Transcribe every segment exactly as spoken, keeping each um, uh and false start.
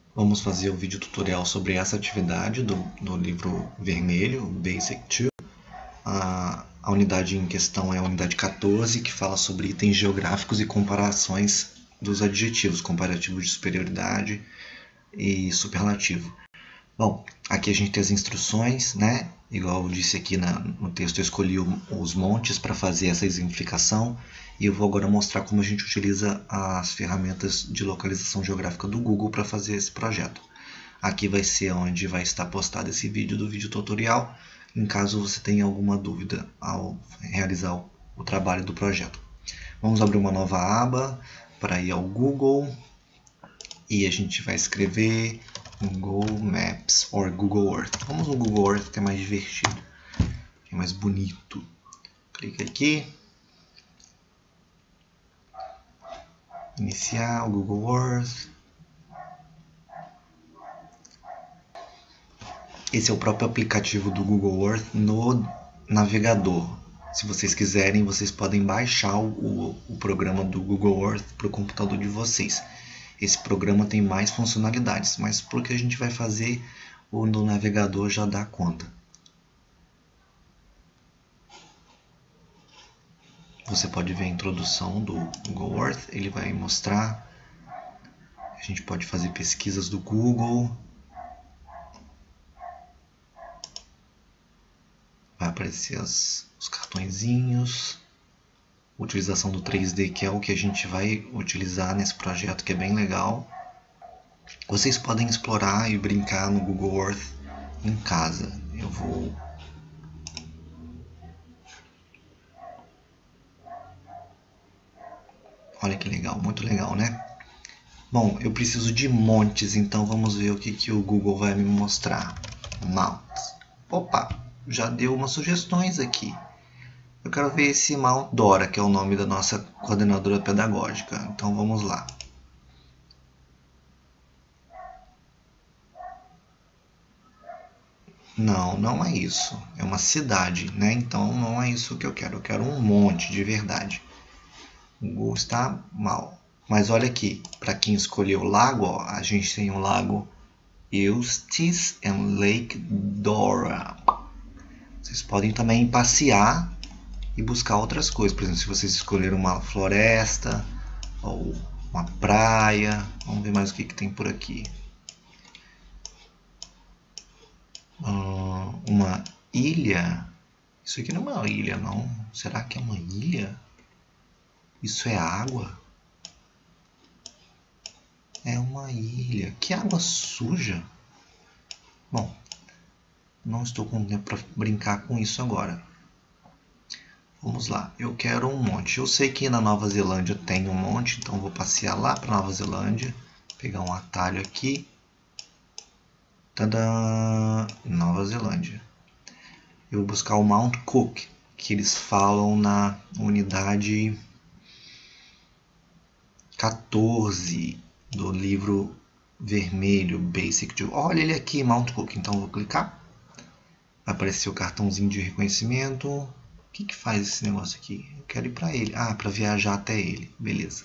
Vamos fazer o vídeo tutorial sobre essa atividade do, do livro vermelho, Basic dois. A, a unidade em questão é a unidade quatorze, que fala sobre itens geográficos e comparações dos adjetivos, comparativo de superioridade e superlativo. Bom, aqui a gente tem as instruções, né? Igual eu disse aqui na, no texto, eu escolhi o, os montes para fazer essa exemplificação e eu vou agora mostrar como a gente utiliza as ferramentas de localização geográfica do Google para fazer esse projeto. Aqui vai ser onde vai estar postado esse vídeo do vídeo tutorial, em caso você tenha alguma dúvida ao realizar o, o trabalho do projeto. Vamos abrir uma nova aba para ir ao Google e a gente vai escrever Google Maps ou Google Earth. Vamos no Google Earth, que é mais divertido, é mais bonito. Clica aqui, iniciar o Google Earth. Esse é o próprio aplicativo do Google Earth no navegador. Se vocês quiserem, vocês podem baixar o, o programa do Google Earth para o computador de vocês. Esse programa tem mais funcionalidades, mas para o que a gente vai fazer, o no navegador já dá conta. Você pode ver a introdução do Google Earth, ele vai mostrar. A gente pode fazer pesquisas do Google. Vai aparecer as, os cartõezinhos. Utilização do três D, que é o que a gente vai utilizar nesse projeto, que é bem legal. Vocês podem explorar e brincar no Google Earth em casa. Eu vou... Olha que legal, muito legal, né? Bom, eu preciso de montes, então vamos ver o que, que o Google vai me mostrar. Mounts. Opa, já deu umas sugestões aqui. Eu quero ver esse Mount Dora, que é o nome da nossa coordenadora pedagógica. Então vamos lá. Não, não é isso. É uma cidade, né? Então não é isso que eu quero. Eu quero um monte de verdade. O Google está mal. Mas olha aqui, para quem escolheu lago, ó, a gente tem o lago Eustis e Lake Dora. Vocês podem também passear e buscar outras coisas. Por exemplo, se vocês escolheram uma floresta ou uma praia. Vamos ver mais o que, que tem por aqui. Uh, uma ilha. Isso aqui não é uma ilha, não. Será que é uma ilha? Isso é água? É uma ilha. Que água suja. Bom, não estou com tempo para brincar com isso agora. Vamos lá, eu quero um monte. Eu sei que na Nova Zelândia tem um monte, então vou passear lá para Nova Zelândia. Pegar um atalho aqui. Tadã! Nova Zelândia. Eu vou buscar o Mount Cook, que eles falam na unidade quatorze do livro vermelho Basic dois. Olha ele aqui, Mount Cook. Então eu vou clicar. Vai aparecer o cartãozinho de reconhecimento. O que, que faz esse negócio aqui? Eu quero ir para ele. Ah, para viajar até ele. Beleza.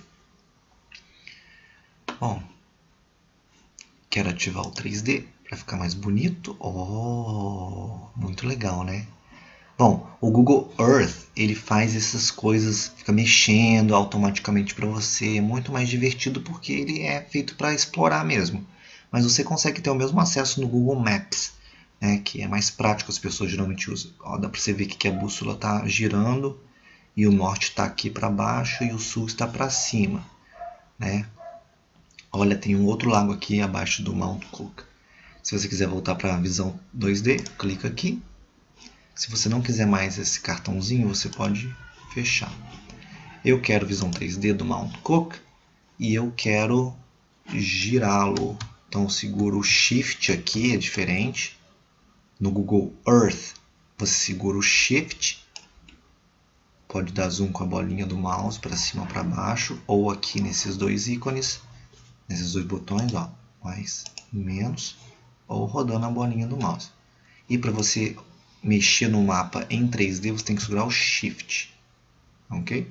Bom, quero ativar o três D para ficar mais bonito. Oh, muito legal, né? Bom, o Google Earth, ele faz essas coisas, fica mexendo automaticamente para você. É muito mais divertido porque ele é feito para explorar mesmo. Mas você consegue ter o mesmo acesso no Google Maps, né, que é mais prático, as pessoas geralmente usam. Ó, dá para você ver que a bússola está girando e o norte está aqui para baixo e o sul está para cima, né? Olha, tem um outro lago aqui abaixo do Mount Cook. Se você quiser voltar para a visão dois D, clica aqui. Se você não quiser mais esse cartãozinho, você pode fechar. Eu quero visão três D do Mount Cook e eu quero girá-lo. Então eu seguro o Shift aqui, é diferente. No Google Earth, você segura o Shift, pode dar zoom com a bolinha do mouse para cima ou para baixo, ou aqui nesses dois ícones, nesses dois botões, ó, mais, menos, ou rodando a bolinha do mouse. E para você mexer no mapa em três D, você tem que segurar o Shift, ok?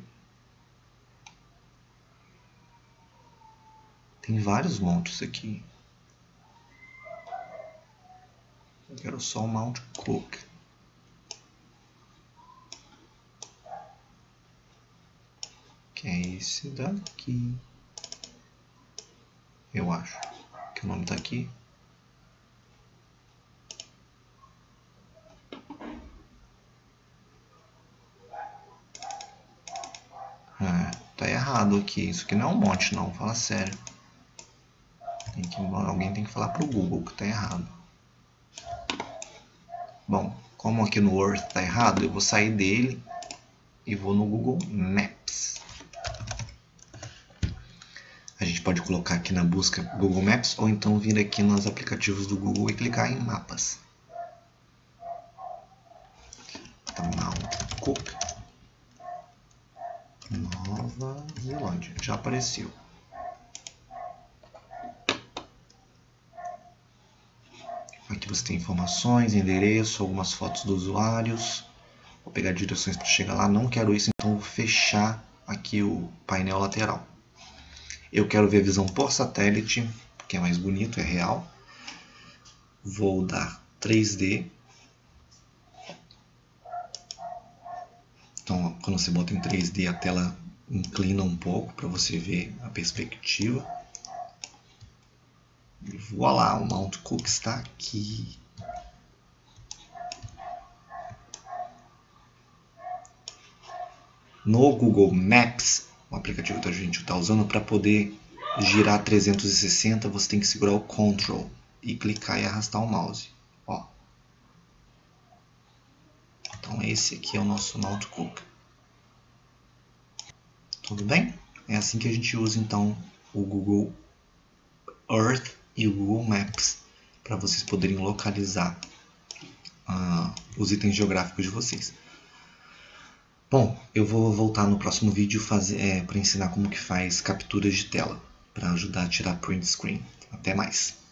Tem vários montes aqui. Eu quero só o Mount Cook. Que é esse daqui. Eu acho que o nome tá aqui. Ah, tá errado aqui. Isso aqui não é um monte, não. Fala sério. Tem que, alguém tem que falar pro Google que tá errado. Bom, como aqui no Earth tá errado, eu vou sair dele e vou no Google Maps. A gente pode colocar aqui na busca Google Maps ou então vir aqui nos aplicativos do Google e clicar em mapas. Mount Cook, Nova Zelândia. Já apareceu. Aqui você tem informações, endereço, algumas fotos dos usuários. Vou pegar direções para chegar lá. Não quero isso, então vou fechar aqui o painel lateral. Eu quero ver a visão por satélite, que é mais bonito, é real. Vou dar três D. Então, quando você bota em três D, a tela inclina um pouco para você ver a perspectiva. E voilá, o Mount Cook está aqui. No Google Maps, o aplicativo que a gente está usando, para poder girar trezentos e sessenta, você tem que segurar o Ctrl e clicar e arrastar o mouse. Ó. Então esse aqui é o nosso Mount Cook. Tudo bem? É assim que a gente usa então o Google Earth e o Google Maps para vocês poderem localizar uh, os itens geográficos de vocês. Bom, eu vou voltar no próximo vídeo é, para ensinar como que faz capturas de tela para ajudar a tirar print screen. Até mais!